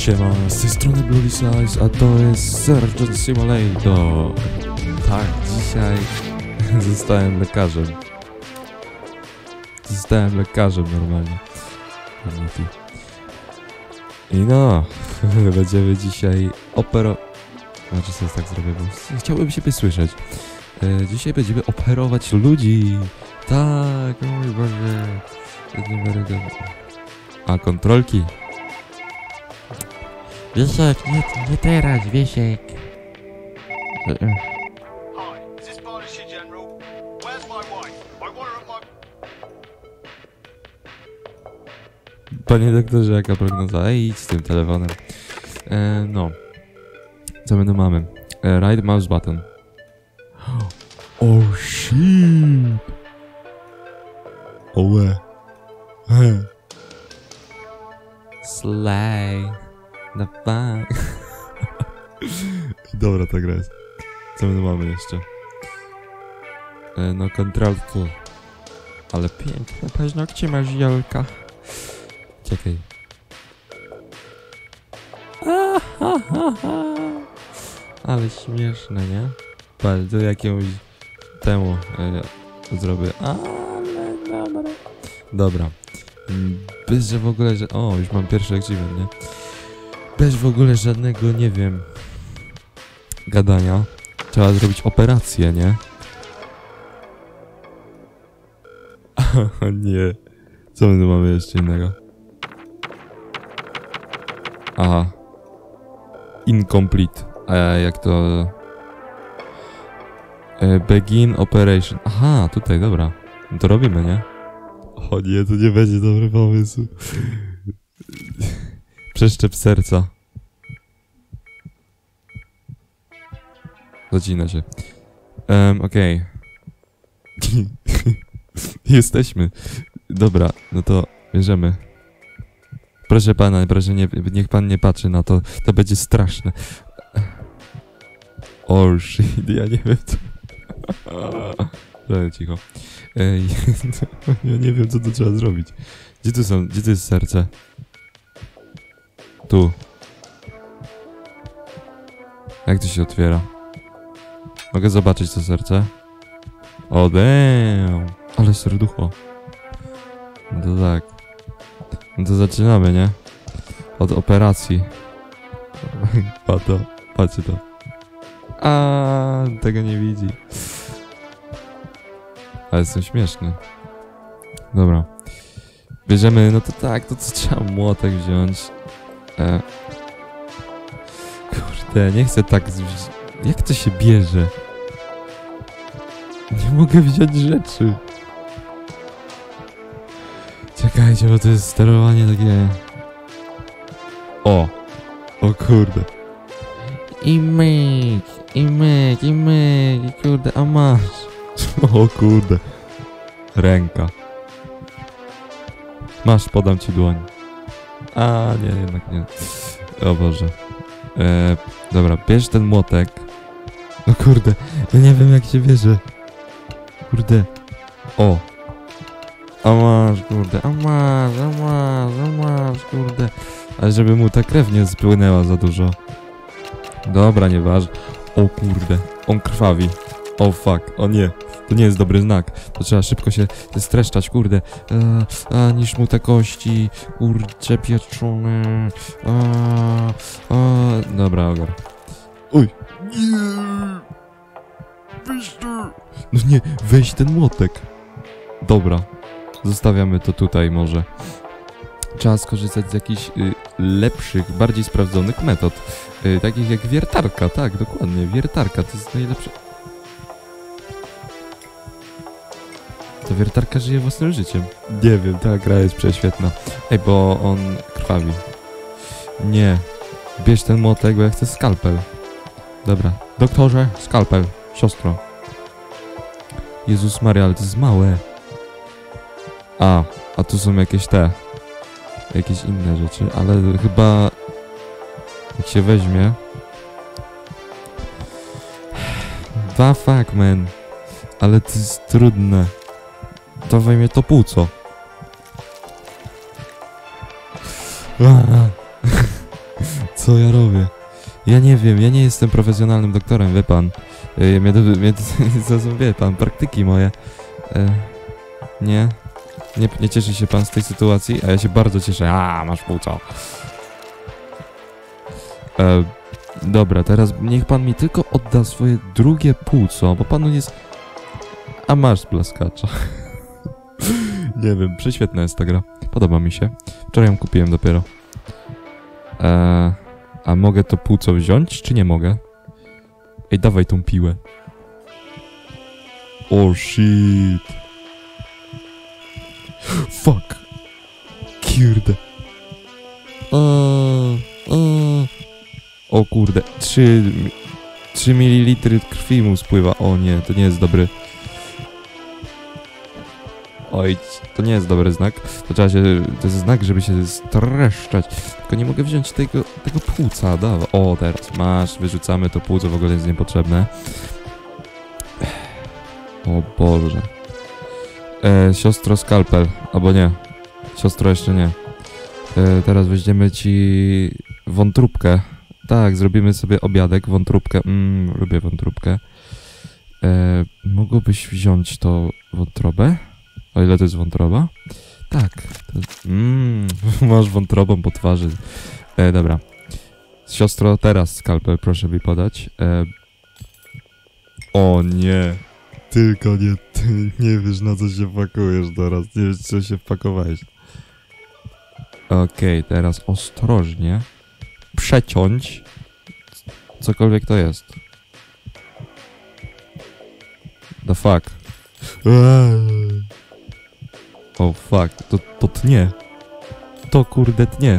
Siema, z tej strony Blue Size, a to jest Surgeon Simulator. Tak, dzisiaj zostałem lekarzem. Normalnie. I no, będziemy dzisiaj Znaczy sobie tak zrobię, bo chciałbym siebie słyszeć. Dzisiaj będziemy operować ludzi. Tak, o mój Boże. A, kontrolki. Wiesiek, nie teraz, Wiesiek. Panie doktorze, jaka prognoza? Ej, idź z tym telefonem. No. Co my tu mamy? Right mouse button. Oh shit! Ołe. Slay. The fuck. Dobra ta gra jest. Co my tu mamy jeszcze? No kontrolki. Ale piękne paznokcie masz, Jolka. Czekaj. Ale śmieszne, nie? Patrz, to jakiemuś temu zrobię. Ale dobra. Dobra. Bez, że w ogóle, o, już mam pierwszy achievement, nie? Bez w ogóle żadnego, nie wiem, gadania. Trzeba zrobić operację, nie? O nie. Co my tu mamy jeszcze innego? Aha. Incomplete. A jak to... begin operation. Aha, tutaj, dobra. No to robimy, nie? O nie, to nie będzie dobry pomysł. Przeszczep serca. Zacina się. Okej. Jesteśmy. Dobra, no to bierzemy. Proszę pana, proszę nie, niech pan nie patrzy na to. To będzie straszne. Oh shit, ja nie wiem co... Cicho. Ja nie wiem co tu trzeba zrobić. Gdzie to jest serce? Tu. Jak to się otwiera? Mogę zobaczyć to serce? O damn! Ale serducho. No to tak. No to zaczynamy, nie? Od operacji. Patrzcie to. A tego nie widzi. Ale jestem śmieszny. Dobra. Bierzemy, no to tak, to co trzeba młotek wziąć. Kurde, nie chcę tak... Jak to się bierze? Nie mogę wziąć rzeczy. Czekajcie, bo to jest sterowanie takie... O kurde. I myk, i kurde, a masz. O kurde. Ręka. Masz, podam ci dłoń. A nie, jednak nie. O Boże. Dobra, bierz ten młotek. No kurde, ja nie wiem jak się bierze. Kurde. O. A masz, kurde, a masz, kurde. Ale żeby mu ta krew nie spłynęła za dużo. Dobra, nieważne. O kurde, on krwawi. O fuck, o nie. To nie jest dobry znak. To trzeba szybko się streszczać, kurde. Niż mu te kości. Kurcze pieczone. Dobra, ogar. Oj. Nie. Weź tu. No nie, weź ten młotek. Dobra. Zostawiamy to tutaj może. Trzeba skorzystać z jakichś lepszych, bardziej sprawdzonych metod. Takich jak wiertarka, tak, dokładnie. Wiertarka to jest najlepsze. To wiertarka żyje własnym życiem. Nie wiem, ta gra jest prześwietna. Ej, bo on krwawi. Nie. Bierz ten młotek, bo ja chcę skalpel. Dobra. Doktorze, skalpel. Siostro. Jezus Maria, ale to jest małe. A tu są jakieś jakieś inne rzeczy, ale chyba jak się weźmie... The fuck, man. Ale to jest trudne. To weźmie to płuco. Co ja robię? Ja nie wiem, ja nie jestem profesjonalnym doktorem, wie pan. Wie pan, praktyki moje. Nie cieszy się pan z tej sytuacji, a ja się bardzo cieszę. Masz płuco. Dobra, teraz niech pan mi tylko odda swoje drugie płuco, bo panu jest... A masz splaskacza. Nie wiem, prześwietna jest ta gra. Podoba mi się. Wczoraj ją kupiłem dopiero. A mogę to płuco wziąć, czy nie mogę? Ej, dawaj tą piłę. Oh shit. Fuck. Kurde. O kurde. 3 ml krwi mu spływa. O nie, to nie jest dobry. Oj, to nie jest dobry znak. To jest znak, żeby się streszczać. Tylko nie mogę wziąć tego płuca. Dawaj. O, teraz masz. Wyrzucamy to płuco, w ogóle jest niepotrzebne. O Boże. Siostro skalpel. Albo nie. Siostro jeszcze nie. Teraz weźmiemy ci wątróbkę. Tak, zrobimy sobie obiadek, wątróbkę. Lubię wątróbkę. Mogłobyś wziąć to wątrobę? O ile to jest wątroba? Tak. Masz wątrobą po twarzy. Dobra. Siostro, teraz skalpel proszę mi podać. O nie. Tylko nie, ty nie wiesz na co się pakujesz teraz. Nie wiesz co się wpakowałeś. Okej, teraz ostrożnie przeciąć cokolwiek to jest. The fuck. O fuck, to tnie. To kurde tnie.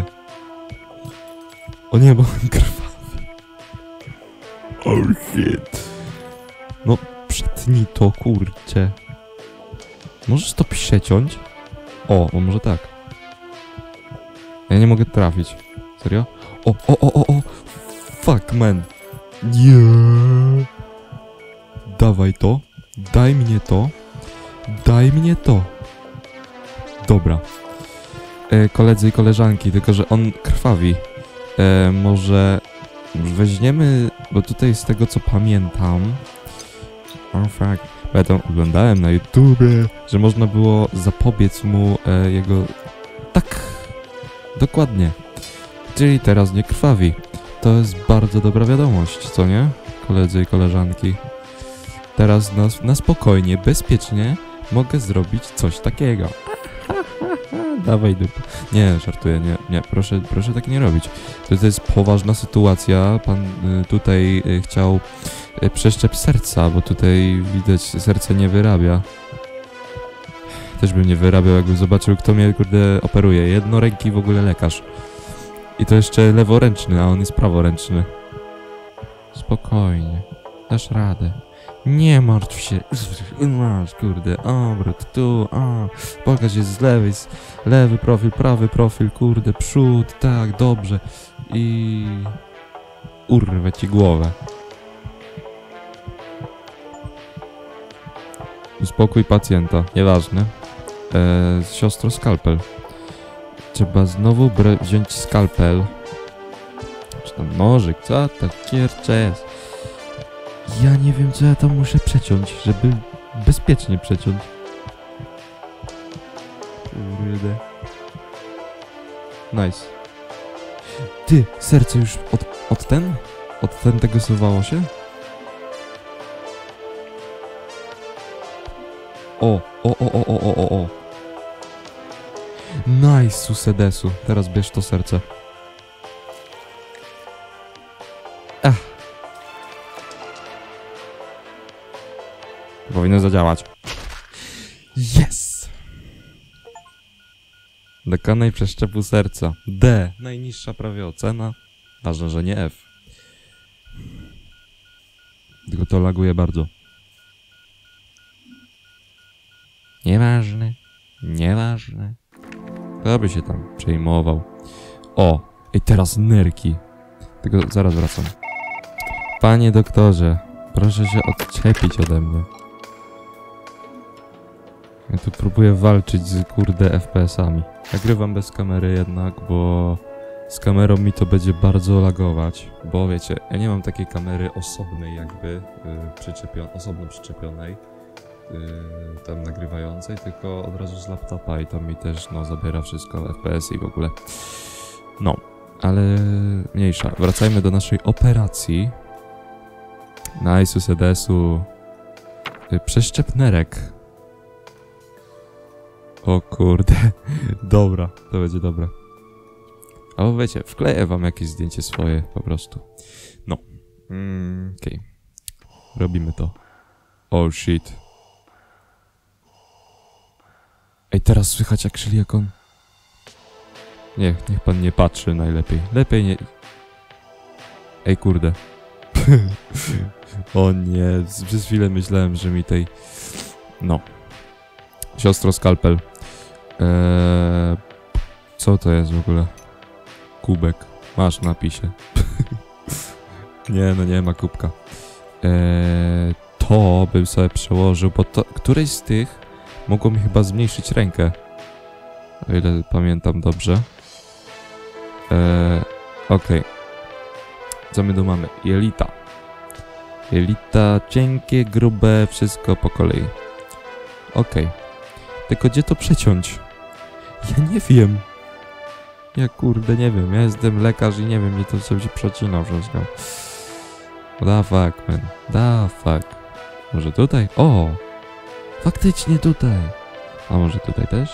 O nie, bo on krwawi. Oh shit. No przetnij to, kurcze. Możesz to przeciąć? O, może tak. Ja nie mogę trafić. Serio? O. Fuck, man. Nie. Dawaj to. Daj mnie to. Daj mnie to. Dobra. Koledzy i koleżanki, tylko że on krwawi. Może weźmiemy, bo tutaj z tego co pamiętam... Oh fuck. Ja to oglądałem na YouTubie, że można było zapobiec mu jego... Tak. Dokładnie. Czyli teraz nie krwawi. To jest bardzo dobra wiadomość, co nie? Koledzy i koleżanki. Teraz na spokojnie, bezpiecznie mogę zrobić coś takiego. Dawaj dup. Nie, żartuję, nie, proszę tak nie robić. To jest poważna sytuacja. Pan tutaj chciał przeszczep serca, bo tutaj widać serce nie wyrabia. Też bym nie wyrabiał, jakbym zobaczył, kto mnie, kurde, operuje. Jednoręki w ogóle lekarz. I to jeszcze leworęczny, a on jest praworęczny. Spokojnie. Dasz radę. Nie martw się. Masz, kurde, obrót, tu, pokaż jest z lewej, lewy profil, prawy profil, kurde, przód, tak, dobrze. I... urwę ci głowę. Uspokój pacjenta, nieważne. Siostro, skalpel. Trzeba znowu wziąć skalpel. Czy tam nożyk, co to kiercze jest? Ja nie wiem, co ja tam muszę przeciąć, żeby bezpiecznie przeciąć. Kurde. Nice. Ty, serce już od ten tego suwało się? O. Nice, susedesu. Teraz bierz to serce. Powinno zadziałać. Yes! Dokonaj przeszczepu serca. D. Najniższa prawie ocena. Ważne, że nie F. Tylko to laguje bardzo. Nieważne. Kto by się tam przejmował? O! I teraz nerki. Tylko zaraz wracam. Panie doktorze, proszę się odczepić ode mnie. Ja tu próbuję walczyć z kurde FPS-ami. Nagrywam bez kamery jednak, bo Z kamerą mi to będzie bardzo lagować, bo wiecie, ja nie mam takiej kamery osobnej jakby, osobno przyczepionej, tam nagrywającej, tylko od razu z laptopa i to mi też, no, zabiera wszystko, FPS i w ogóle. No, ale mniejsza. Wracajmy do naszej operacji. Nice, sedesu. Przeszczepnerek. O kurde. Dobra, to będzie dobre. Albo wiecie, wkleję wam jakieś zdjęcie swoje po prostu. No. Okej. Robimy to. Oh shit. Ej, teraz słychać jak szli, jak on... Niech pan nie patrzy najlepiej. Lepiej nie... Ej, kurde. O nie, przez chwilę myślałem, że mi tej... No. Siostro skalpel. Co to jest w ogóle? Kubek. Masz w napisie. Nie, no nie ma kubka. To bym sobie przełożył, bo to... Któreś z tych mogło mi chyba zmniejszyć rękę. O ile pamiętam dobrze. Okej. Co my tu mamy? Jelita. Jelita, cienkie, grube, wszystko po kolei. Okej. Tylko gdzie to przeciąć? Ja nie wiem. Ja kurde nie wiem. Ja jestem lekarz i nie wiem, mnie to sobie przecina wszystko. Da fuck, man. Da fuck. Może tutaj? O! Faktycznie tutaj. A może tutaj też?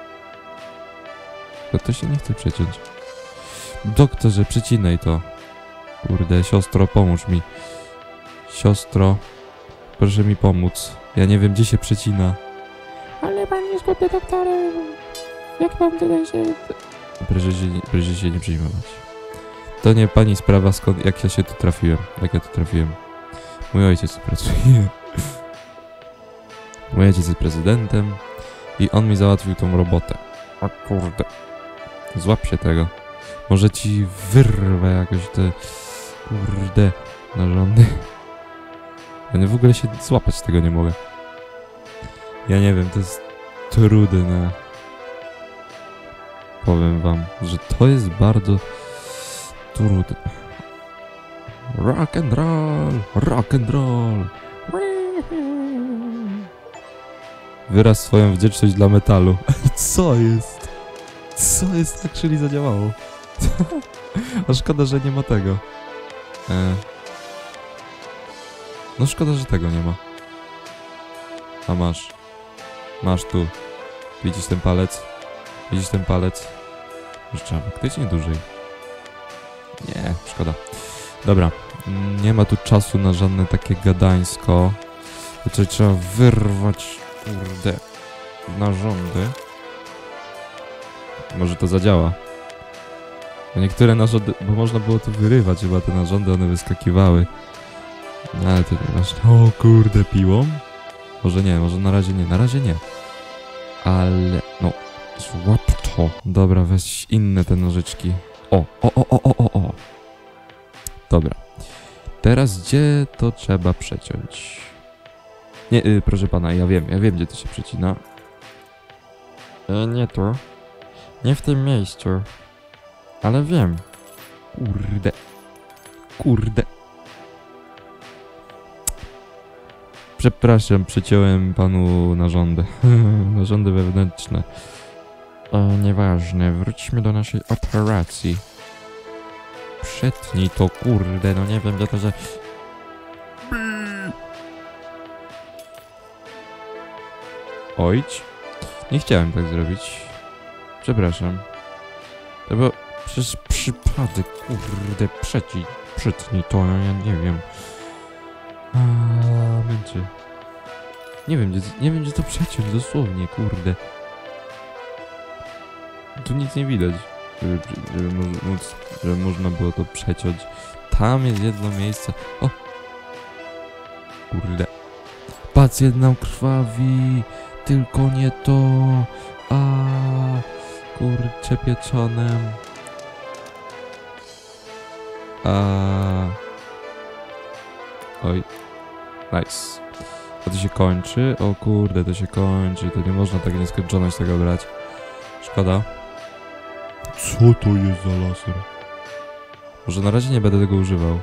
To się nie chce przeciąć. Doktorze, przecinaj to. Kurde, siostro, pomóż mi. Siostro, proszę mi pomóc. Ja nie wiem, gdzie się przecina. Ale pan jest głupie doktorem. Jak mam tutaj się... Proszę się nie przejmować. To nie pani sprawa, skąd, jak ja się tu trafiłem. Jak ja tu trafiłem. Mój ojciec tu pracuje. Mój ojciec jest prezydentem i on mi załatwił tą robotę. O kurde. Złap się tego. Może ci wyrwę jakoś te... Kurde... narządy. Ja w ogóle się złapać tego nie mogę. Ja nie wiem, to jest trudne. Powiem wam, że to jest bardzo trudne. Rock and roll! Rock and roll! Wyraz swoją wdzięczność dla metalu. Co jest? Co jest tak, czyli zadziałało? A szkoda, że nie ma tego. No szkoda, że tego nie ma. A masz. Masz tu. Widzisz ten palec? Widzisz ten palec? Już trzeba faktycznie dłużej. Nie, szkoda. Dobra. Nie ma tu czasu na żadne takie gadańsko. Tutaj trzeba wyrwać, kurde, narządy. Może to zadziała. Bo niektóre narządy, bo można było to wyrywać, chyba te narządy, one wyskakiwały. No ale to nieważne. O kurde, piłą? Może nie, może na razie nie, na razie nie. Ale, no, złap to. Dobra, weź inne te nożyczki. O. Dobra. Teraz gdzie to trzeba przeciąć? Nie, proszę pana, ja wiem, gdzie to się przecina. Nie tu. Nie w tym miejscu. Ale wiem. Kurde. Przepraszam, przeciąłem panu narządy. Narządy wewnętrzne. Nieważne, wróćmy do naszej operacji. Przetnij to, kurde, no nie wiem, za to, że... Ojć. Nie chciałem tak zrobić. Przepraszam. To było przez przypadek, kurde, przetnij to, ja nie wiem. Męczy. Nie wiem, gdzie to przeciąć, dosłownie, kurde. Tu nic nie widać, żeby można było to przeciąć. Tam jest jedno miejsce. O! Kurde. Pacjent nam krwawi, tylko nie to. Kurcze pieczonem. Oj. Nice. A to się kończy? O kurde, to się kończy. To nie można tak nieskończoność tego grać. Szkoda. Co to jest za laser? Może na razie nie będę tego używał.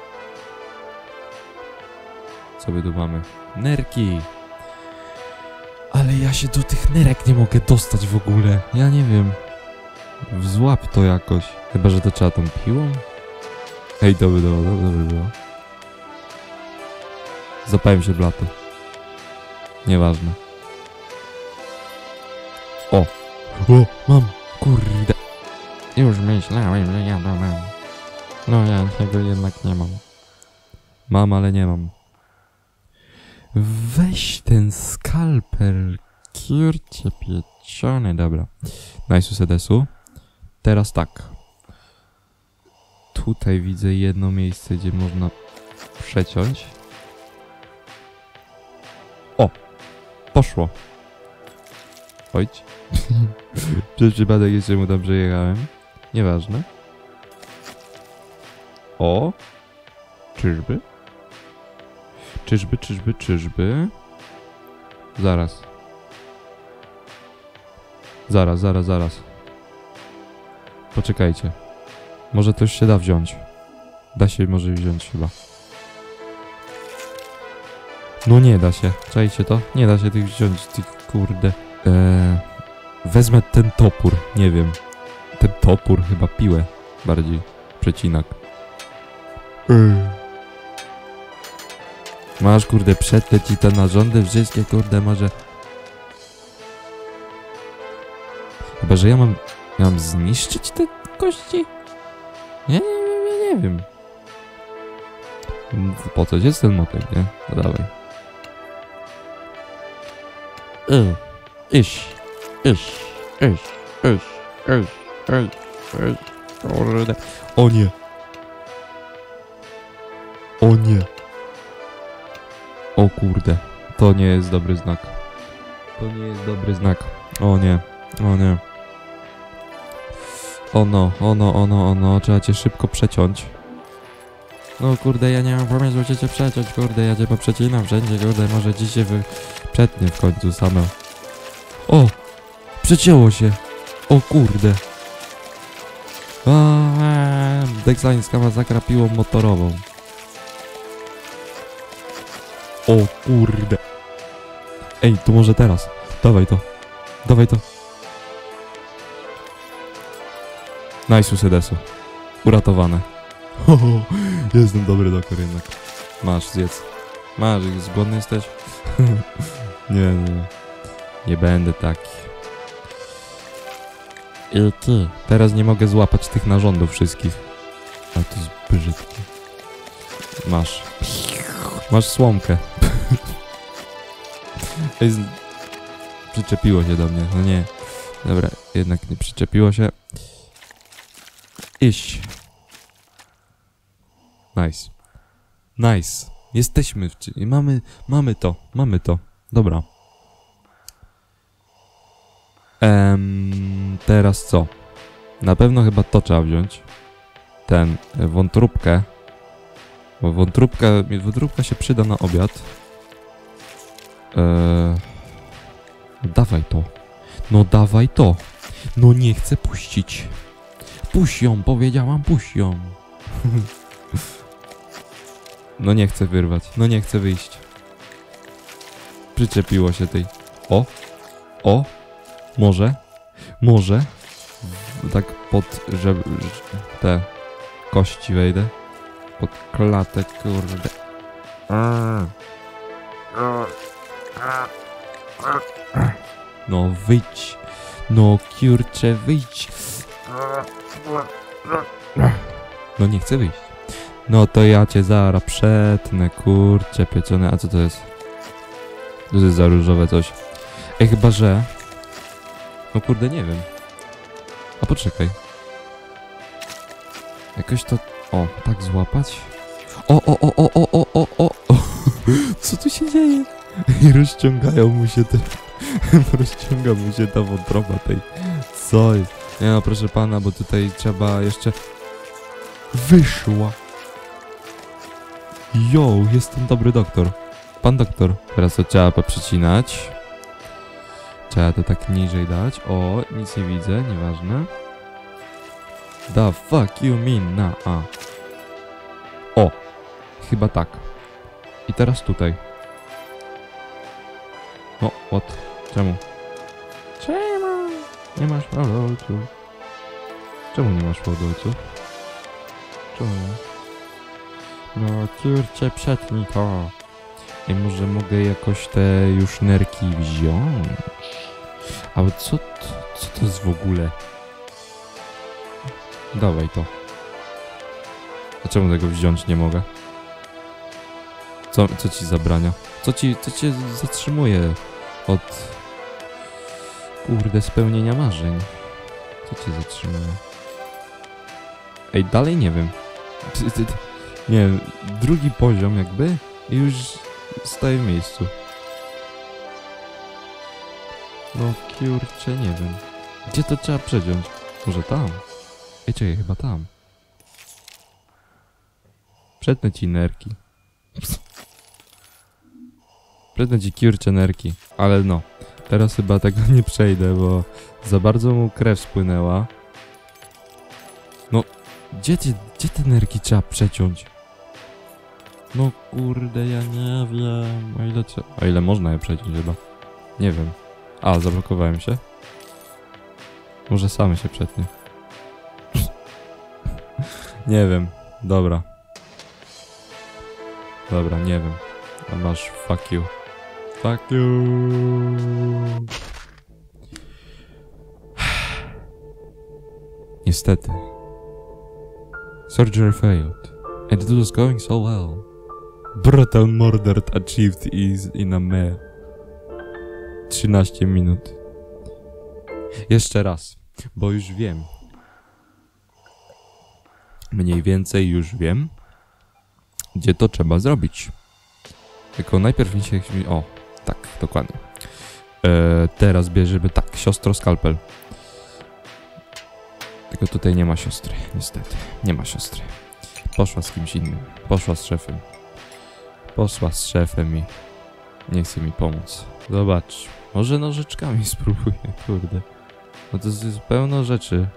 Co my tu mamy? Nerki! Ale ja się do tych nerek nie mogę dostać w ogóle. Ja nie wiem. Złap to jakoś. Chyba, że to trzeba tą piłą? Ej, to by było. Zapałem się blatu. Nieważne. O, mam. Kurde. Już myślałem, że ja to mam. No ja tego jednak nie mam. Mam, ale nie mam. Weź ten skalpel. Kiercie pieczony. Dobra. Nice sedesu. Teraz tak. Tutaj widzę jedno miejsce, gdzie można przeciąć. O! Poszło. Chodź. Przez przypadek jeszcze mu tam przejechałem. Nieważne. O! Czyżby? Czyżby? Zaraz. Zaraz. Poczekajcie. Może to już się da wziąć. Da się może wziąć chyba. No nie da się. Czajcie to? Nie da się tych wziąć, tych kurde. Wezmę ten topór, nie wiem. Ten topór, chyba piłę bardziej. Przecinak. Masz kurde, przetnę ci te narządy wszystkie, kurde, może... Chyba, że ja mam zniszczyć te kości? Nie wiem. Po co jest ten motek, nie? No dawaj. Iść. Kurde. O nie. O kurde. To nie jest dobry znak. O nie. Ono. Trzeba cię szybko przeciąć. No kurde, ja nie mam pomysłu, gdzie cię przeciąć, kurde, ja cię poprzecinam wszędzie, kurde, może dziś się przetnie w końcu same. O! Przecięło się! O kurde! Deksańska masakra piłą motorową. O kurde! Ej, to może teraz. Dawaj to. Nice sedesu. Uratowane. Jestem dobry doktor jednak. Masz, zjedz. Masz, zgodny jesteś? Nie. Nie będę taki. I ty. Teraz nie mogę złapać tych narządów wszystkich. A to jest brzydkie. Masz słomkę. Przyczepiło się do mnie. No nie. Dobra, jednak nie przyczepiło się. Iść. Nice. Jesteśmy mamy to. Dobra. Teraz co? Na pewno chyba to trzeba wziąć. Wątróbkę. Bo wątróbka się przyda na obiad. Dawaj to. No dawaj to. No nie chcę puścić. Puść ją, powiedziałam, puść ją. No nie chcę wyrwać, no nie chcę wyjść. Przyczepiło się tej. O, może. Tak pod, żeby te kości wejdę. Pod klatę, kurde. No wyjdź. No kurczę, wyjdź. No nie chcę wyjść. No to ja cię zaraz przetnę, kurczę pieczone. A co to jest? To jest za różowe coś. Ej, chyba że... No kurde, nie wiem. A poczekaj. Jakoś to... O, tak złapać? O. Co tu się dzieje? I rozciągają mu się te... Rozciąga mu się ta wątroba tej... Co jest? Nie no, proszę pana, bo tutaj trzeba jeszcze... Wyszła! Jo, jestem dobry doktor. Pan doktor. Teraz to trzeba poprzecinać. Trzeba to tak niżej dać. O, nic nie widzę, nieważne. The fuck you mean na a? O! Chyba tak. I teraz tutaj. O, what? Czemu? Czemu? Nie masz fałdolców. Czemu nie masz fałdolców? Czemu? No kurczę, przetnij to. I może mogę jakoś te już nerki wziąć? Ale co to jest w ogóle? Dawaj to. A czemu tego wziąć nie mogę? Co ci zabrania? Co cię zatrzymuje od... Kurde, spełnienia marzeń? Co cię zatrzymuje? Ej, dalej nie wiem. Nie wiem, drugi poziom jakby i już staję w miejscu. No kurczę, nie wiem. Gdzie to trzeba przeciąć? Może tam? Ej, czekaj, chyba tam. Przetnę ci nerki. Przetnę ci kurczę nerki. Ale no, teraz chyba tego nie przejdę, bo za bardzo mu krew spłynęła. No, gdzie te nerki trzeba przeciąć? No kurde, ja nie wiem. O ile można je przeciąć chyba? Nie wiem. A, zablokowałem się. Może sam się przetnie. Nie wiem. Dobra. Dobra, nie wiem. A masz fuck you. Fuck you. Niestety. Surgery failed. And it was going so well. Brutal murder achieved is in a mere 13 minut. Jeszcze raz, bo już wiem. Mniej więcej już wiem, gdzie to trzeba zrobić. Tylko najpierw mi się... O, tak, dokładnie. Teraz bierzemy tak, siostro skalpel. Tylko tutaj nie ma siostry, niestety. Nie ma siostry. Poszła z kimś innym. Poszła z szefem. Poszła z szefem i nie chce mi pomóc. Zobacz, może nożyczkami spróbuję, kurde. No to jest pełno rzeczy,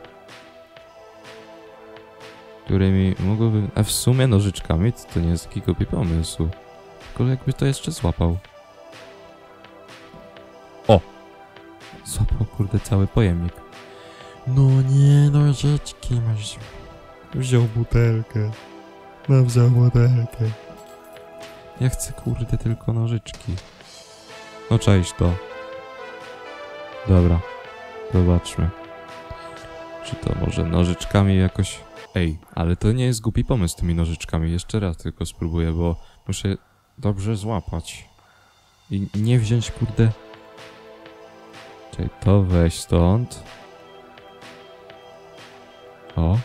którymi mogłbym... A w sumie nożyczkami to nie jest taki głupi pomysł. Tylko jakby to jeszcze złapał. O! Złapał, kurde, cały pojemnik. No nie, nożyczki masz. Wziął butelkę. No wziął butelkę. Ja chcę, kurde, tylko nożyczki. No cześć to. Dobra. Zobaczmy. Czy to może nożyczkami jakoś... Ej, ale to nie jest głupi pomysł tymi nożyczkami. Jeszcze raz tylko spróbuję, bo muszę dobrze złapać. I nie wziąć, kurde... Czekaj, to weź stąd. O.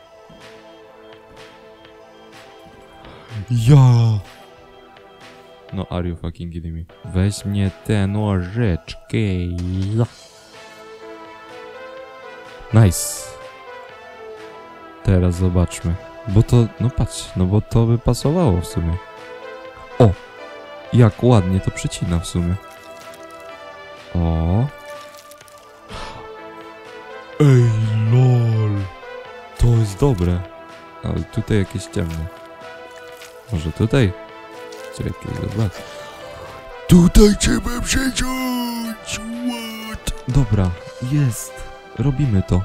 Ja! No, are you fucking kidding me? Weź mnie te nożyczki. Nice. Teraz zobaczmy. Bo to, no patrz, no bo to by pasowało w sumie. O! Jak ładnie to przycina w sumie. O! Ej, lol! To jest dobre. Ale tutaj jakieś ciemne. Może tutaj? Czekaj, zobacz. Tutaj trzeba przeciąć! What? Dobra, jest. Robimy to.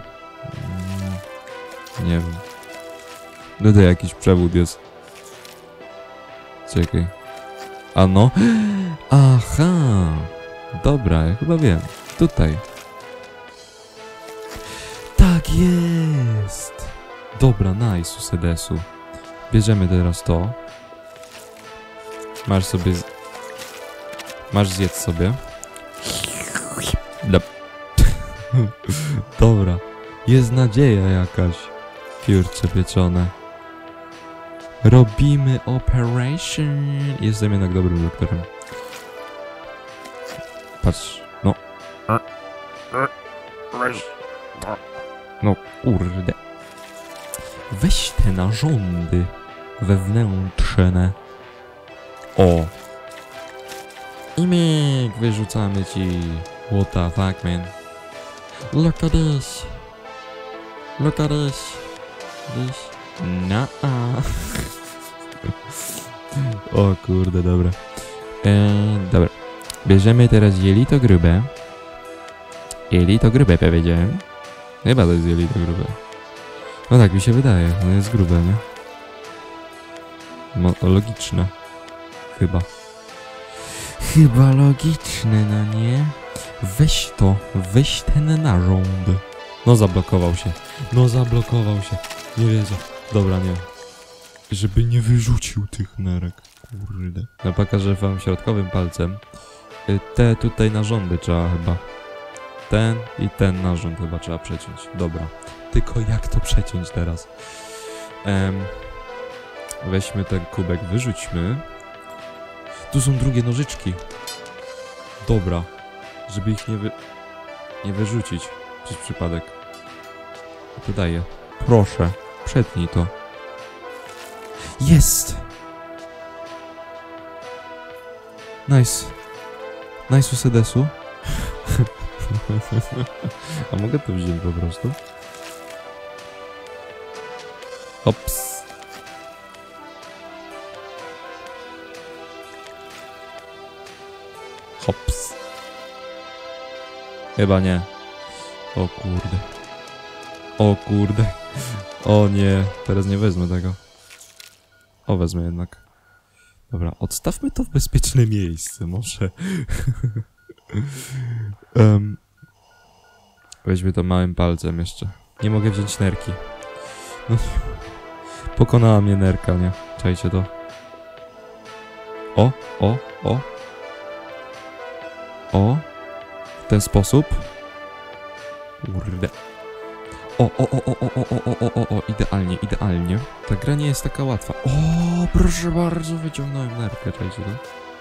Nie wiem. Tutaj jakiś przewód jest. Czekaj. A no. Aha. Dobra, ja chyba wiem. Tutaj. Tak jest. Dobra, nice, Sedesu. Bierzemy teraz to. Masz sobie... Masz zjedz sobie. Dobra. Jest nadzieja jakaś. Kurcze pieczone. Robimy operation. Jestem jednak dobrym doktorem. Patrz. No. No kurde. Weź te narządy wewnętrzne. O. I myk, wyrzucamy ci. What the fuck, man. Look at this. Look at this. Liś. No. O kurde, dobra. Dobra. Bierzemy teraz jelito grube. Jelito grube powiedziałem. Chyba to jest jelito grube. No tak mi się wydaje, ono jest grube, nie? Logiczne. Chyba. Chyba logiczne, no nie? Weź ten narząd. No zablokował się. Nie wierzę. Dobra, nie. Żeby nie wyrzucił tych nerek. Kurde. No pokażę wam środkowym palcem. Te tutaj narządy trzeba chyba. Ten i ten narząd chyba trzeba przeciąć. Dobra. Tylko jak to przeciąć teraz? Weźmy ten kubek, wyrzućmy. Tu są drugie nożyczki. Dobra. Żeby ich nie wyrzucić przez przypadek. To daję. Proszę, przetnij to. Jest! Nice. Nice sedesu. A mogę to wziąć po prostu? Hops. Hops. Chyba nie. O kurde. O kurde. O nie. Teraz nie wezmę tego. O, wezmę jednak. Dobra, odstawmy to w bezpieczne miejsce, może. Weźmy to małym palcem jeszcze. Nie mogę wziąć nerki. No, pokonała mnie nerka, nie? Czajcie to. O. W ten sposób. Kurde. Idealnie. Ta gra nie jest taka łatwa. O, proszę bardzo, wyciągnąłem nerkę, czajcie to.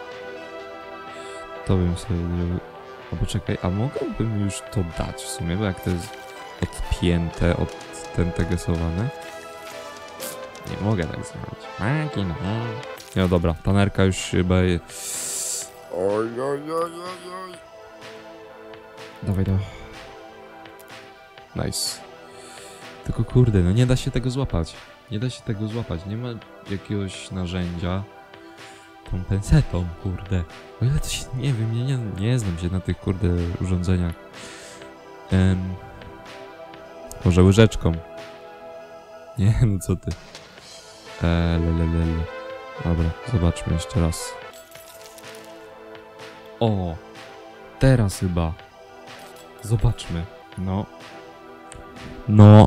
To bym sobie wziął. O, poczekaj, a mogłbym już to dać w sumie, bo jak to jest odpięte, odtentegesowane. Nie mogę tak zrobić. No dobra, ta nerka już chyba jest... Oj. Dawaj. Nice. Tylko kurde, no nie da się tego złapać. Nie ma jakiegoś narzędzia. Tą pensetą, kurde. O ile to się, nie wiem, nie znam się na tych, kurde, urządzeniach. Może łyżeczką. Nie, no co ty. Dobra, zobaczmy jeszcze raz. O! Teraz chyba. Zobaczmy. No.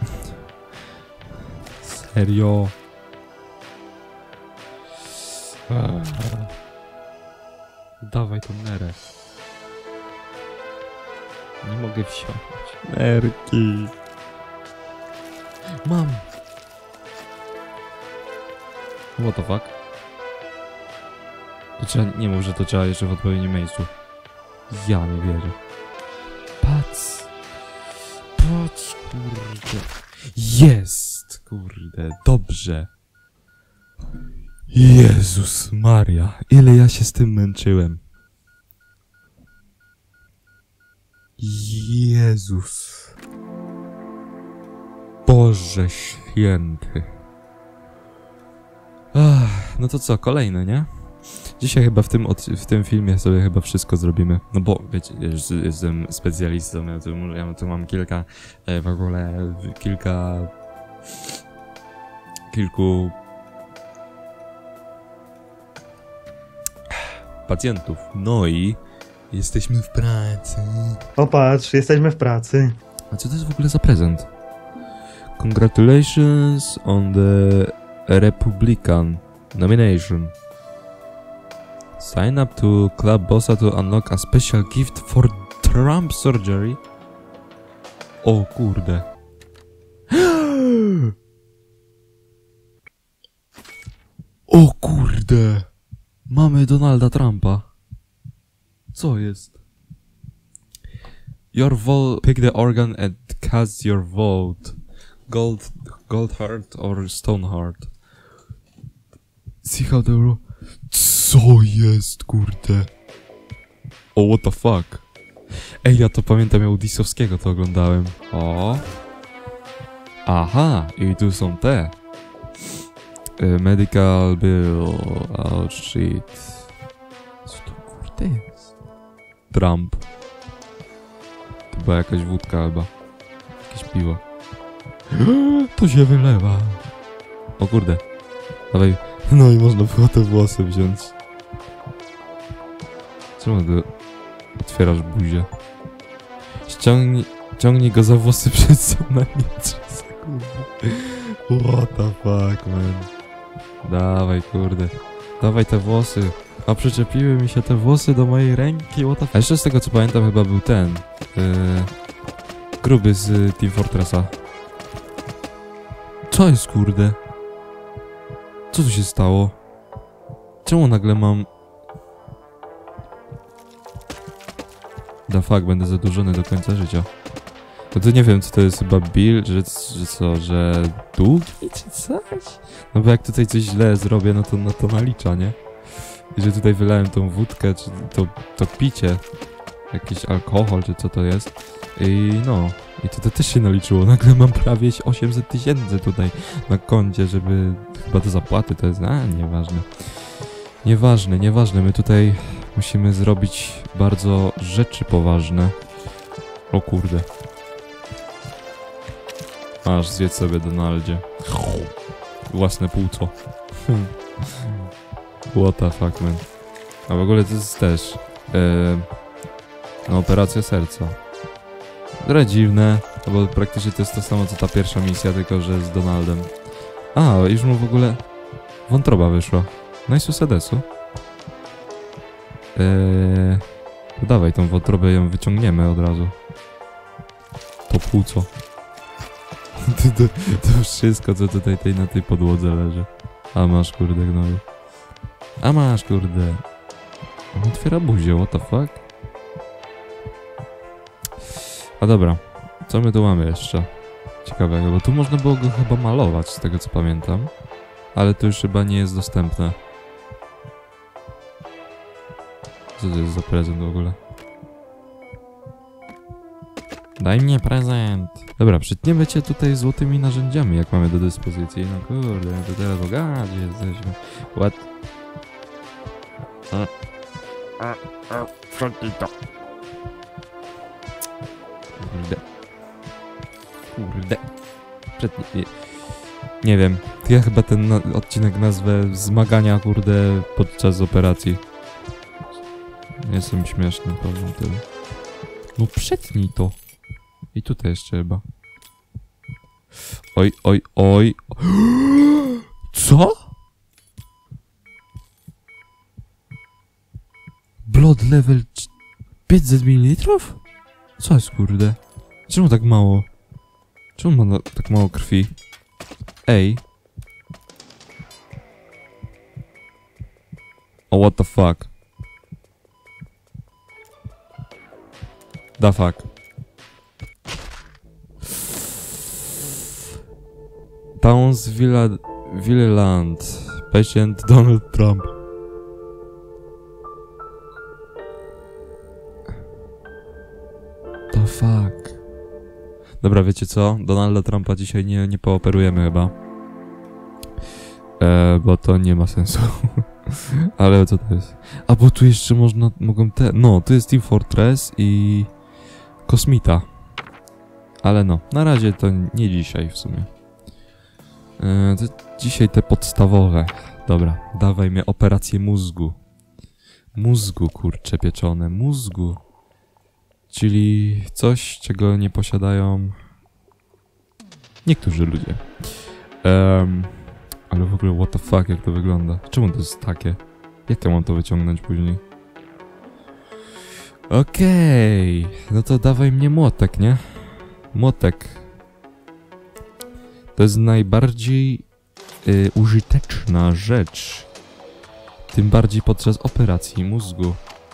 Serio. Dawaj tą nerę. Nie mogę wsiąść. Nerki. Mam. What the fuck? To trzeba, nie mów, że to trzeba jeszcze w odpowiednim miejscu. Ja nie wierzę. Patrz, kurde. Jest, kurde, dobrze. Jezus Maria, ile ja się z tym męczyłem. Jezus. Boże święty. No to co, kolejne, nie? Dzisiaj chyba w tym filmie sobie chyba wszystko zrobimy. No bo, wiecie, jestem specjalistą, ja tu mam kilku pacjentów. No i jesteśmy w pracy. Popatrz, jesteśmy w pracy. A co to jest w ogóle za prezent? Congratulations on the Republican nomination. Sign up to Club Bossa to unlock a special gift for Trump surgery. O kurde. O kurde. Mamy Donalda Trumpa. Co jest? Your vote. Pick the organ and cast your vote. Gold heart or stone heart. See how the... Co jest, kurde? O, what the fuck? Ej, ja to pamiętam, ja u Disowskiego to oglądałem. O. Aha, i tu są te. Medical bill. Oh shit. Co to kurde jest? Trump. To była jakaś wódka chyba. Jakieś piwo. To się wylewa. O kurde. Dawaj. No i można było te włosy wziąć. Czemu ty otwierasz buzię? Ciągnij go za włosy przez co najmniej 3 sekundy. What the fuck, man. Dawaj, kurde. Dawaj te włosy. A przyczepiły mi się te włosy do mojej ręki. What the fuck. A jeszcze z tego co pamiętam chyba był ten. Gruby z Team Fortressa. Co jest, kurde? Co tu się stało? Czemu nagle mam... Da fuck, będę zadłużony do końca życia. No to nie wiem, co to jest chyba Bill, że co, że długi czy coś? No bo jak tutaj coś źle zrobię, no to nalicza, nie? I że tutaj wylałem tą wódkę, czy to picie, jakiś alkohol, czy co to jest. I no, i to też się naliczyło. Nagle mam prawie 800 000 tutaj na koncie, żeby... Chyba te zapłaty to jest... nieważne. Nieważne, my tutaj musimy zrobić bardzo rzeczy poważne. O kurde. Masz, zjedz sobie, Donaldzie. Własne płuco. What the fuck, man. A w ogóle to jest też... no, operacja serca. Trochę dziwne, bo praktycznie to jest to samo co ta pierwsza misja, tylko że z Donaldem. A, już mu w ogóle wątroba wyszła. No i susedesu. To dawaj tą wątrobę, ją wyciągniemy od razu. To płuco. To wszystko, co tutaj na tej podłodze leży. A masz, kurde, gnoju. A masz, kurde. On otwiera buzię, what the fuck? A dobra, co my tu mamy jeszcze ciekawego? Bo tu można było go chyba malować, z tego co pamiętam. Ale to już chyba nie jest dostępne. Co to jest za prezent w ogóle? Daj mnie prezent! Dobra, przytniemy cię tutaj złotymi narzędziami, jak mamy do dyspozycji. No kurde, to teraz bogaci jesteśmy. What? Kurde. Przytnij. Nie wiem. Ja chyba ten odcinek nazwę zmagania, kurde, podczas operacji. Nie jestem śmieszny, powiem tyle. No przetnij to. I tutaj jeszcze chyba. Oj. Co? Blood level 500 ml? Co jest, kurde? Czemu tak mało? Czemu ma tak mało krwi? Ej. Oh, what the fuck? The fuck? Townsvilleland. Patient Donald Trump. The fuck? Dobra, wiecie co? Donalda Trumpa dzisiaj nie pooperujemy chyba. Bo to nie ma sensu. Ale co to jest? A bo tu jeszcze mogą te... No, tu jest Team Fortress i... Kosmita. Ale no, na razie to nie dzisiaj w sumie. To dzisiaj te podstawowe. Dobra, dawaj mnie operację mózgu. Mózgu, kurcze pieczone, mózgu. Czyli coś, czego nie posiadają niektórzy ludzie. Ale w ogóle what the fuck, jak to wygląda? Czemu to jest takie? Jak ja mam to wyciągnąć później? Okej, no to dawaj mnie młotek, nie? Młotek. To jest najbardziej użyteczna rzecz. Tym bardziej podczas operacji mózgu.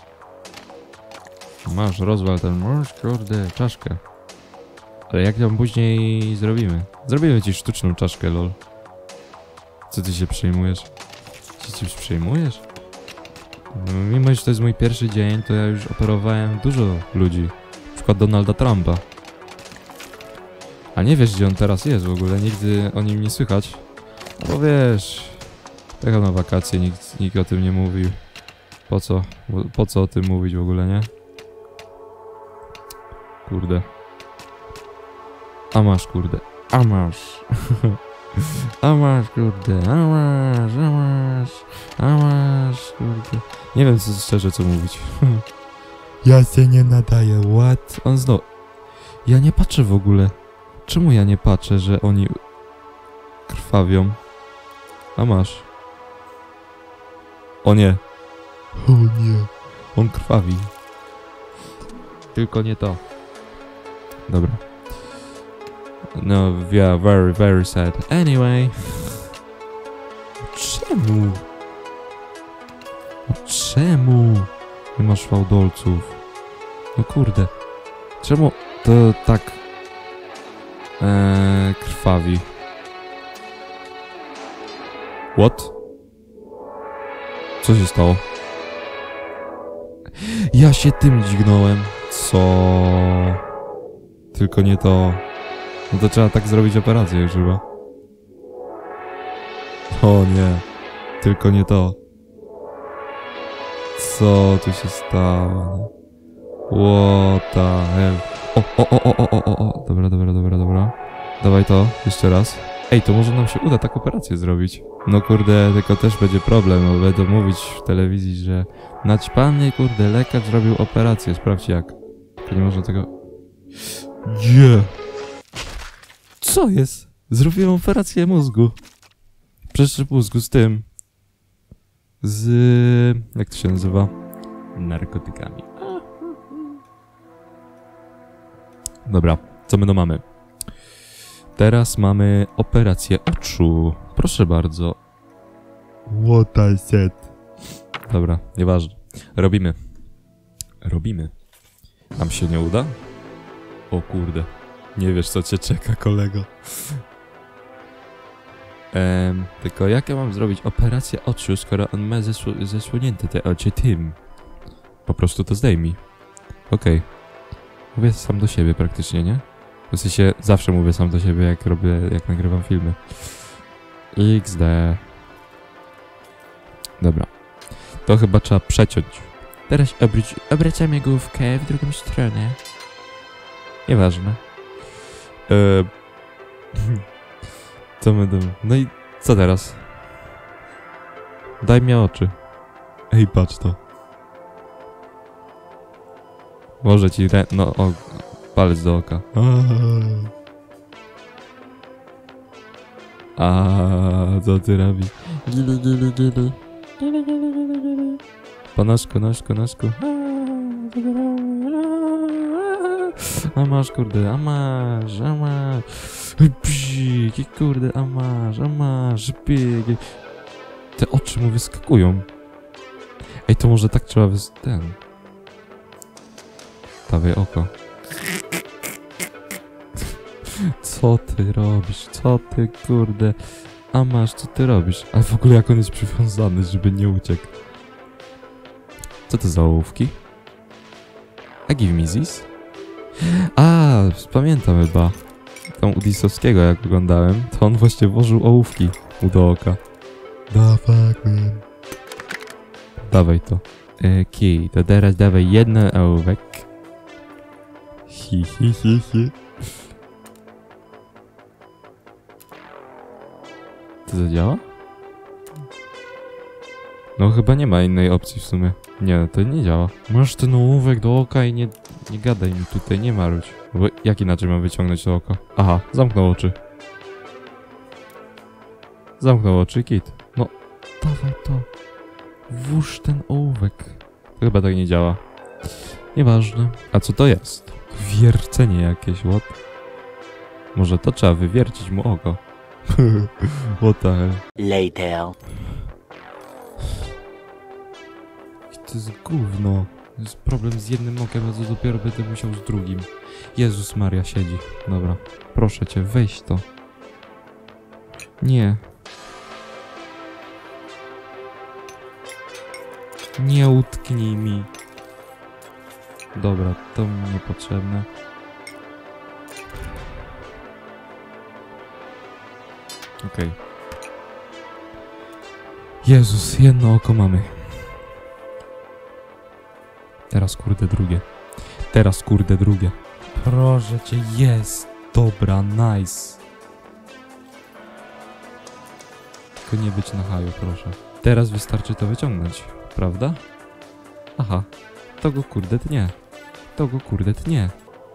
Masz, rozwal ten, kurde, czaszkę. Ale jak ją później zrobimy? Zrobimy ci sztuczną czaszkę, lol. Co ty się przejmujesz? Czy czymś przejmujesz? No, mimo, że to jest mój pierwszy dzień, to ja już operowałem dużo ludzi. Na przykład Donalda Trumpa. A nie wiesz, gdzie on teraz jest w ogóle, nigdy o nim nie słychać. No bo wiesz, jechał na wakacje, nikt o tym nie mówił. Po co o tym mówić w ogóle, nie? Kurde. A masz, kurde. A masz. A masz, kurde. A masz, kurde. Nie wiem, szczerze, co mówić. Ja się nie nadaję, what? On znowu... Ja nie patrzę w ogóle. Czemu ja nie patrzę, że oni krwawią? A masz. O nie. O nie. On krwawi. Tylko nie to. Dobra. No, yeah, very, very sad. Anyway. Czemu? Czemu? Nie masz fałdolców. No kurde. Czemu to tak krwawi? What? Co się stało? Ja się tym dźgnąłem. Co? Tylko nie to. No to trzeba tak zrobić operację już chyba. O nie. Tylko nie to. Co tu się stało? What the hell? O. Dobra. Dawaj to, jeszcze raz. Ej, to może nam się uda tak operację zrobić. No kurde, tylko też będzie problem, bo będą mówić w telewizji, że naćpany, kurde, lekarz zrobił operację, sprawdź jak. To nie można tego... Nie! Co jest? Zrobiłem operację mózgu. Przeszczep mózgu z tym. Jak to się nazywa? Narkotykami. Dobra, co my no mamy? Teraz mamy operację oczu. Proszę bardzo. What I said. Dobra, nieważne. Robimy. Nam się nie uda? O kurde. Nie wiesz, co cię czeka, kolego. Tylko jak ja mam zrobić operację oczu, skoro on ma zasłonięte te oczy tym? Po prostu to zdejmij. Okej. Mówię sam do siebie praktycznie, nie? W sensie zawsze mówię sam do siebie, jak nagrywam filmy. XD. Dobra. To chyba trzeba przeciąć. Teraz obracamy główkę w drugą stronę. Nieważne. Co my damy? No i co teraz? Daj mi oczy. Ej, patrz to. Może ci palec do oka. Co ty robisz? Panoszku. A masz, kurde, a masz. Psik, kurde, a masz, pik. Te oczy mu wyskakują. Ej, to może tak trzeba Dawaj oko. Co ty robisz? Co ty, kurde? A masz, co ty robisz? Ale w ogóle jak on jest przywiązany, żeby nie uciekł. Co to za ołówki? A give me this? Pamiętam chyba. Tam u Disowskiego jak oglądałem, to on właśnie włożył ołówki mu do oka. The fuck, man. Dawaj to. To teraz dawaj jeden ołówek. Hi. To zadziała? No chyba nie ma innej opcji w sumie. Nie, to nie działa. Masz ten ołówek do oka i nie gadaj mi tutaj, nie marudź. Bo jak inaczej mam wyciągnąć to oko? Aha, zamknął oczy. Zamknął oczy, kit. No, dawaj to. Włóż ten ołówek. To chyba tak nie działa. Nieważne. A co to jest? Wiercenie jakieś, what? Może to trzeba wywiercić mu oko. What the hell? Later. To jest gówno. To jest problem z jednym okiem, a to dopiero będę musiał z drugim. Jezus Maria siedzi. Dobra. Proszę cię, weź to. Nie. Nie utknij mi. Dobra, to mi niepotrzebne. Okej. Jezus, jedno oko mamy. Teraz kurde drugie. Teraz kurde drugie. Proszę cię, jest. Dobra, nice. Tylko nie być na haju, proszę. Teraz wystarczy to wyciągnąć, prawda? Aha. To go kurde tnie. To go kurde tnie.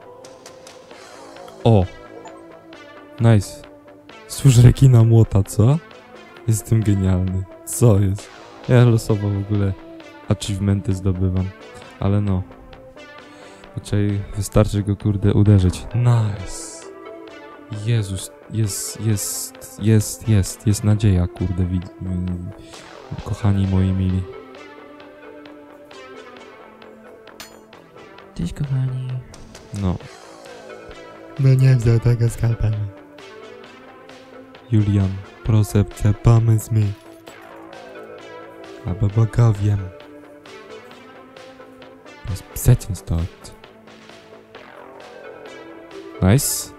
O! Nice. Służ rekina młota, co? Jestem genialny. Co jest? Ja losowo w ogóle achievementy zdobywam. Ale no. Raczej wystarczy go kurde uderzyć. Nice. Jezus. Jest nadzieja, kurde. Kochani moi mili. Cześć, kochani. No. No nie wziął tego skalpela. Julian, proszę cię, pomysł mi. Albo bogowiem. Rozpisać stąd. Nice.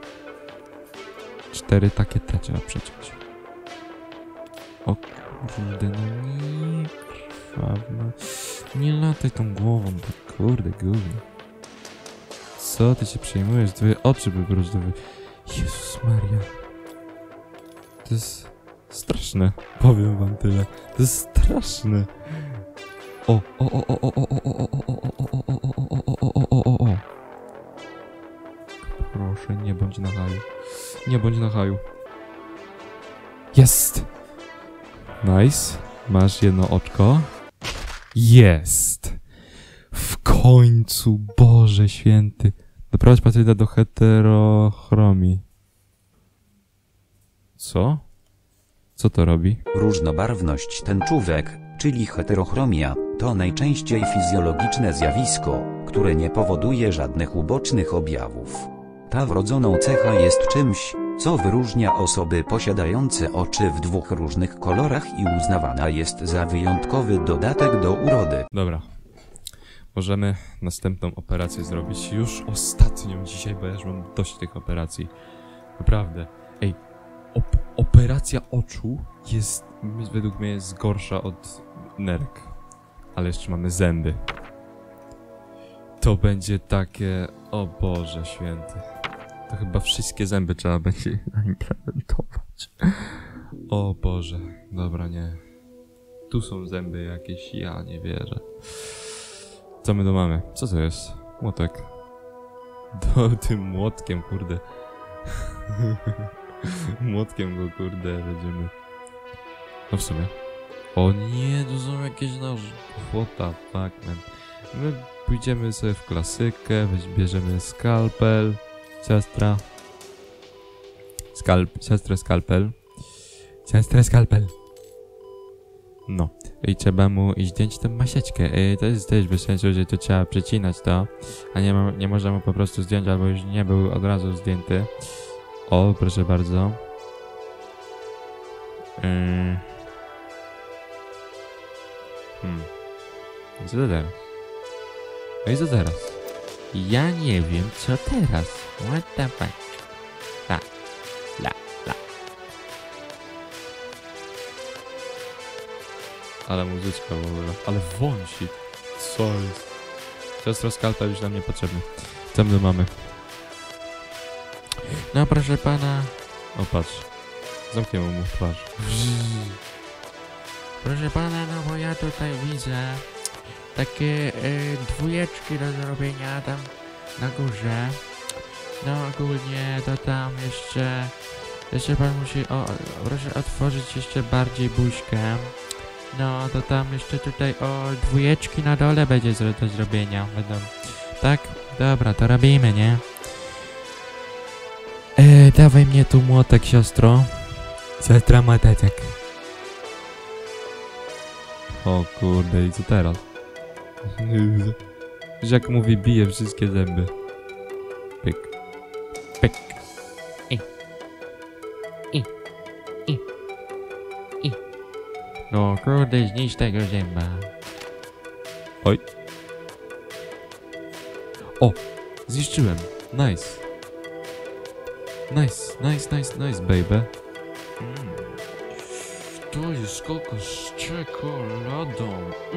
4 takie te trzeba przeciąć. O kurde, no nie krwawno. Nie lataj tą głową, to kurde gówno. Co ty się przejmujesz? Twoje oczy by różowe. Jezus Maria. To jest straszne. Powiem wam tyle. To jest straszne. O. Proszę, nie bądź na haju. Nie bądź na haju. Jest! Nice. Masz jedno oczko. Jest! W końcu, Boże Święty. Doprowadź pacjenta do heterochromii. Co? Co to robi? Różnobarwność tęczówek, czyli heterochromia, to najczęściej fizjologiczne zjawisko, które nie powoduje żadnych ubocznych objawów. Ta wrodzoną cecha jest czymś, co wyróżnia osoby posiadające oczy w 2 różnych kolorach i uznawana jest za wyjątkowy dodatek do urody. Dobra. Możemy następną operację zrobić. Już ostatnią dzisiaj, bo ja już mam dość tych operacji. Naprawdę. Ej, operacja oczu jest, według mnie, jest gorsza od nerek. Ale jeszcze mamy zęby. To będzie takie... O Boże Święty. To chyba wszystkie zęby trzeba będzie implementować. O Boże. Dobra, nie. Tu są zęby jakieś, ja nie wierzę. Co my tu mamy? Co to jest? Młotek. Tym młotkiem, kurde. Młotkiem go, kurde, będziemy... No w sumie. O nie, to są jakieś noże. What the fuck, man. My pójdziemy sobie w klasykę, bierzemy skalpel. Siostra. Siostra skalpel. Siostra skalpel. No. I trzeba mu zdjąć tę maseczkę. To jest też bez sensu, że to trzeba przecinać to. A nie można mu po prostu zdjąć, albo już nie był od razu zdjęty. O, proszę bardzo. Co to teraz? No i co teraz? Ja nie wiem, co teraz. What the fuck? La. Ale muzyczka w ogóle. Ale wąsik. Co jest? Siostra skalpel już nam niepotrzebny. Co my mamy? No proszę pana. O patrz. Zamkniemy mu twarz. Proszę pana, no bo ja tutaj widzę takie 2 do zrobienia tam na górze. No ogólnie to tam jeszcze pan musi, proszę otworzyć jeszcze bardziej buźkę. No to tam jeszcze tutaj 2 na dole będzie do zrobienia. Będą. Tak? Dobra, to robimy, nie? Dawaj mnie tu młotek, siostro. Siostra młoteczek. O kurde, i co teraz? Jak mówi, bije wszystkie zęby. Pyk. Pyk. No kurde, zniszcz tego zęba. Oj. O! Zniszczyłem. Nice. Nice, baby. To jest kokos z czekoladą.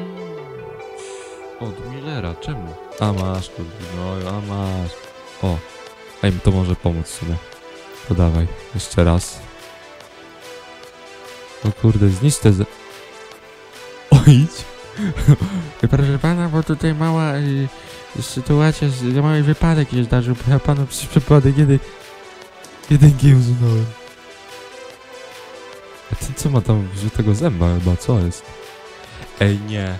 Od Millera, czemu? A masz, kurde, no, a masz. O, ej, to może pomóc sobie. To dawaj, jeszcze raz. O kurde, zniszcz te O, idź. Proszę pana, bo tutaj mała sytuacja, mały wypadek się zdarzył. Ja panu przez przypadek Jedynki usunąłem. A ten co ma tam żółtego zęba chyba, co jest? Ej, nie.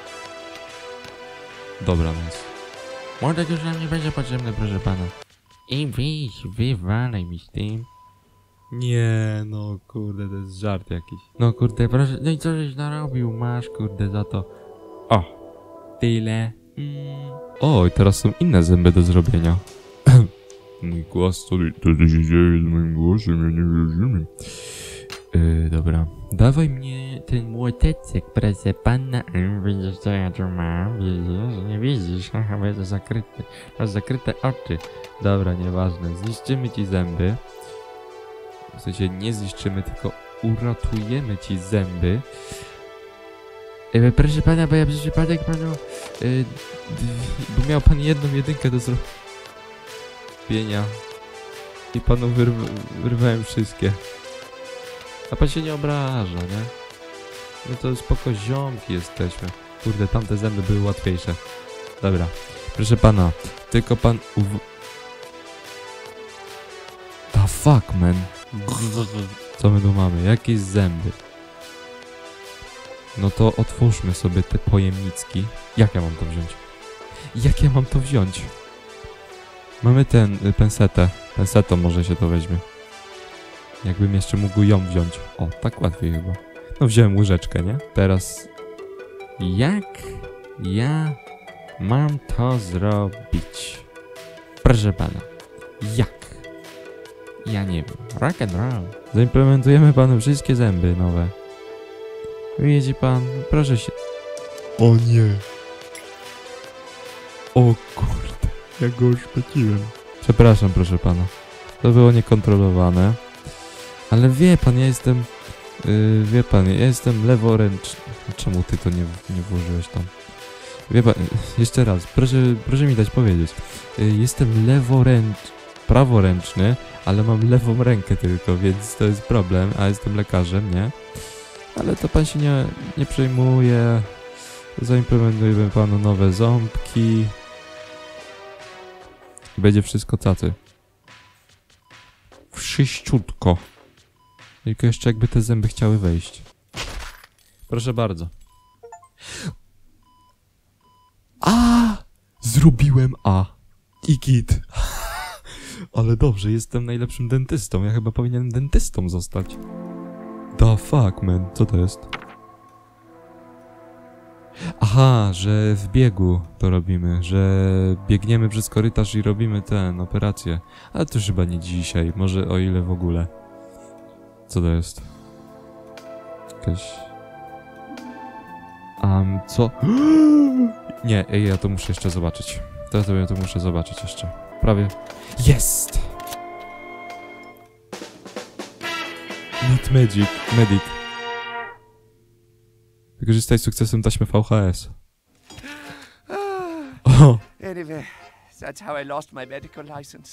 Dobra, więc. młodek już nam nie będzie potrzebny, proszę pana. I wywalaj mi z tym. Nie, no kurde, to jest żart jakiś. No kurde, Proszę, no i co żeś narobił? Masz, kurde, za to. o, Tyle. o, i teraz są inne zęby do zrobienia. Mój głos, co się dzieje z moim głosem, ja nie rozumiem. Dobra. Dawaj mnie ten Młoteczek, proszę pana. Widzisz, co ja tu mam? Widzisz? Nie widzisz? Haha, bo jest zakryty. Masz zakryte oczy. Dobra, nieważne. Zniszczymy ci zęby. W sensie nie zniszczymy, tylko uratujemy ci zęby. Proszę pana, bo ja przez przypadek panu... Bo miał pan jedną jedynkę do zrobienia. I panu wyrwałem wszystkie. A pan się nie obraża, nie? My to spoko ziomki jesteśmy. Kurde, tamte zęby były łatwiejsze. Dobra. Proszę pana, tylko pan The fuck, man. Co my tu mamy? Jakieś zęby. No to otwórzmy sobie te pojemnicki. Jak ja mam to wziąć? Jak ja mam to wziąć? Mamy pensetę. Pensetą może się to weźmie. Jakbym jeszcze mógł ją wziąć. O, tak łatwiej chyba. No wziąłem łyżeczkę, nie? Teraz... Jak ja mam to zrobić? Proszę pana. Jak? Ja nie wiem. Rock and roll. Zaimplementujemy panu wszystkie zęby nowe. Widzi pan? Proszę się... O nie. O kurde. Ja go już płaciłem. Przepraszam, proszę pana. To było niekontrolowane. Ale wie pan, ja jestem... wie pan, ja jestem leworęczny. Czemu ty to nie włożyłeś tam? Wie pan, jeszcze raz, proszę mi dać powiedzieć. Jestem praworęczny, ale mam lewą rękę tylko, więc to jest problem, a jestem lekarzem, nie? Ale to pan się nie przejmuje. Zaimplementujemy panu nowe ząbki. Będzie wszystko cacy. Wszyściutko. Tylko jeszcze jakby te zęby chciały wejść. Proszę bardzo. Zrobiłem A. I git. Ale dobrze, jestem najlepszym dentystą. Ja chyba powinienem dentystą zostać. The fuck, man. Co to jest? Aha, że w biegu to robimy. Że biegniemy przez korytarz i robimy operację. Ale to już chyba nie dzisiaj. Może o ile w ogóle. Co to jest? Jakaś... co? Nie, ja to muszę jeszcze zobaczyć. Ja to muszę zobaczyć jeszcze. Prawie. Jest! Meet Medic. Wykorzystaj sukcesem taśmę VHS. O! Anyway, that's how I lost my medical license.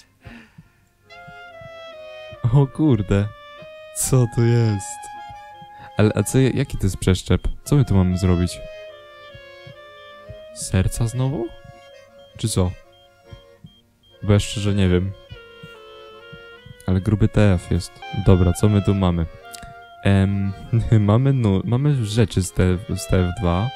O kurde. Co to jest? Ale jaki to jest przeszczep? Co my tu mamy zrobić? Serca znowu? Czy co? Bo ja szczerze nie wiem. Ale gruby TF jest. Dobra, co my tu mamy? Mamy rzeczy z TF2.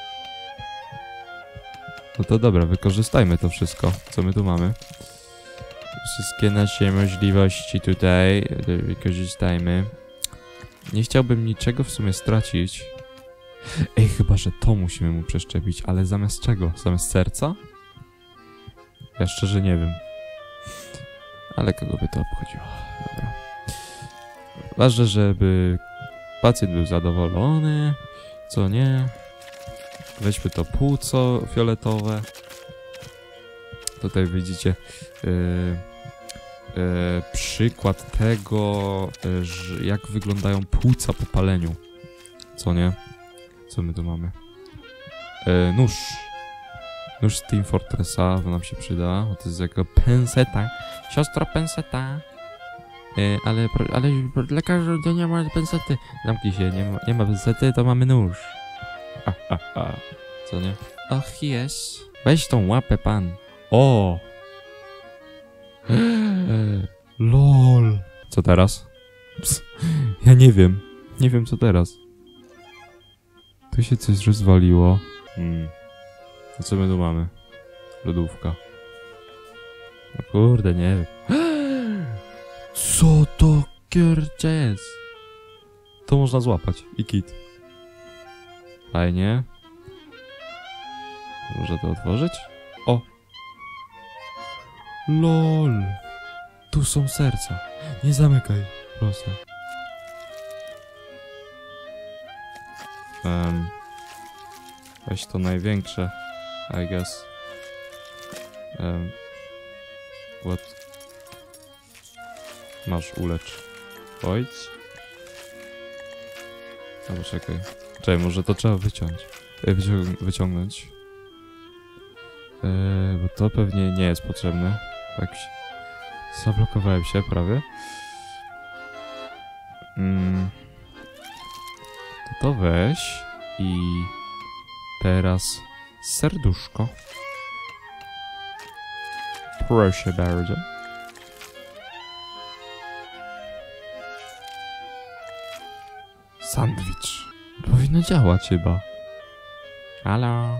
No to dobra, wykorzystajmy to wszystko. Co my tu mamy? Wszystkie nasze możliwości tutaj wykorzystajmy. Nie chciałbym niczego w sumie stracić. Ej, chyba, że to musimy mu przeszczepić, ale zamiast czego? Zamiast serca? Ja szczerze nie wiem. Ale kogo by to obchodziło? Dobra. Ważne, żeby pacjent był zadowolony. Co nie? Weźmy to płuco fioletowe. Tutaj widzicie przykład tego, że jak wyglądają płuca po paleniu. Co nie? Co my tu mamy? Nóż. Nóż z Team Fortressa, to nam się przyda. To jest jako penseta. Siostro penseta. Ale lekarzu to nie ma pensety. Zamknij się, nie ma pensety, to mamy nóż. Co nie? Och, jest. Weź tą łapę, pan. O! LOL. Co teraz? Ps, ja nie wiem. Nie wiem, co teraz. Tu się coś rozwaliło. A co my tu mamy? Lodówka. No kurde, nie wiem. Co to kurczę jest? To można złapać. I kit. Fajnie. Może to otworzyć? O! LOL! Tu są serca. Nie zamykaj, proszę. Weź to największe, I guess. What? Masz, ulecz. Ojc? Albo czekaj. Czekaj, może to trzeba wyciąć. Wyciągnąć. Bo to pewnie nie jest potrzebne. Tak się... Zablokowałem się prawie. To weź i teraz serduszko. Proszę bardzo. Sandwich. Powinno działać chyba. Halo.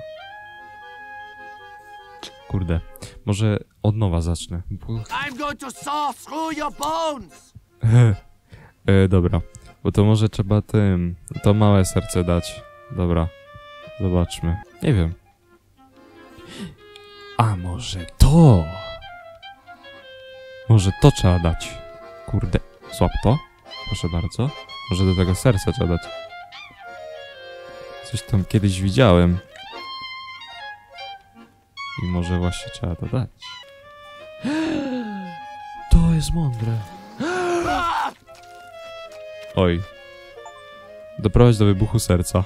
Kurde. Może od nowa zacznę. I'm going to saw through your bones! Dobra. Bo to może trzeba to małe serce dać. Dobra. Zobaczmy. Nie wiem. A może to? Może to trzeba dać. Kurde. Złap to. Proszę bardzo. Może do tego serca trzeba dać. Coś tam kiedyś widziałem. I może właśnie trzeba to dać. To jest mądre. Oj. Doprowadź do wybuchu serca.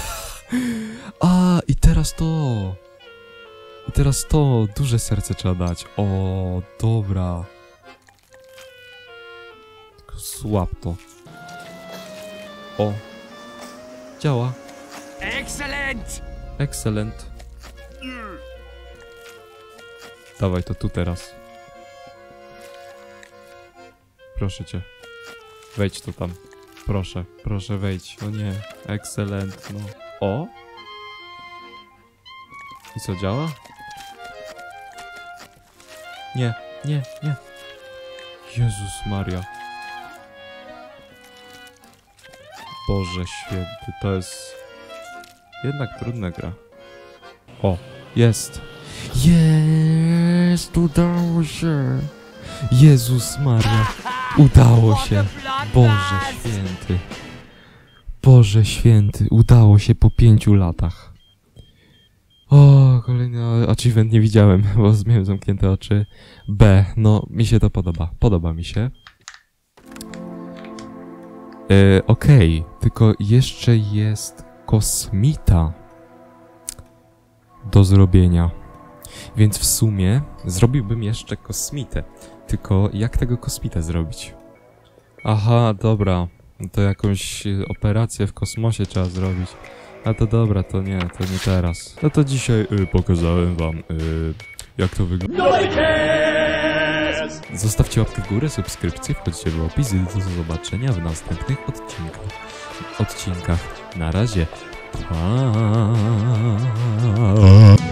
A, i teraz to. I teraz to. Duże serce trzeba dać. O, dobra. Tylko złap to. O. Działa. Excellent! Excellent. Dawaj to tu teraz. Proszę cię. Wejdź tu tam. Proszę, proszę wejdź. O nie. Excellent, no. O! I co, działa? Nie, nie, nie. Jezus Maria. Boże święty, to jest... jednak trudna gra. O, jest. Jest, udało się. Jezus Maria. Udało się. Boże święty. Boże święty. Udało się po 5 latach. O, kolejny achievement nie widziałem, bo miałem zamknięte oczy. B, no mi się to podoba. Podoba mi się. Okej, tylko jeszcze jest kosmita do zrobienia. Więc w sumie zrobiłbym jeszcze kosmitę. Tylko jak tego kosmitę zrobić? Aha, dobra. To jakąś operację w kosmosie trzeba zrobić. A to dobra, to nie teraz. No to dzisiaj pokazałem wam jak to wygląda. Zostawcie łapkę w górę, subskrypcję, wchodźcie w opis i do zobaczenia w następnych odcinkach. Na razie. Pa.